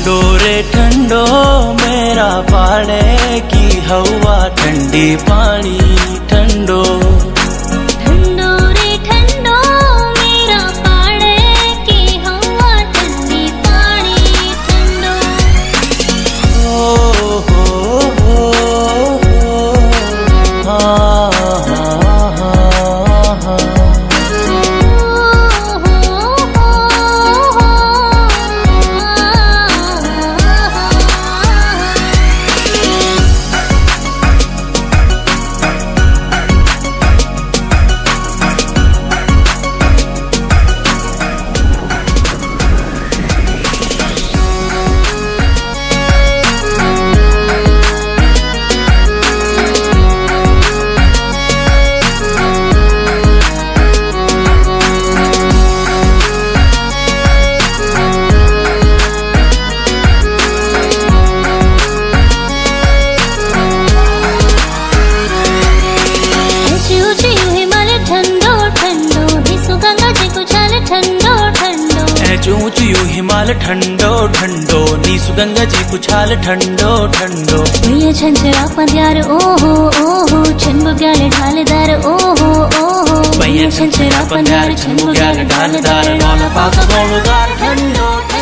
ठंडो रे ठंडो मेरा पाड़े की हवा, ठंडी पानी ठंडो। ठंडो रे ठंडो मेरा पाड़े की हवा, ठंडी पानी ठंडो। हो ऊंचियो हिमाल ठंडो ठंडो, नीसु गंगा जी कुछाल ठंडो ठंडो। भैया छंचरा पंद्यार ओहो ओहो, छनबुग्याल ढालदार ओहो ओहो। भैया छंचरा पंद्यार छनबुग्याल ढालदार, नौला पाक गौलदार ठंडो।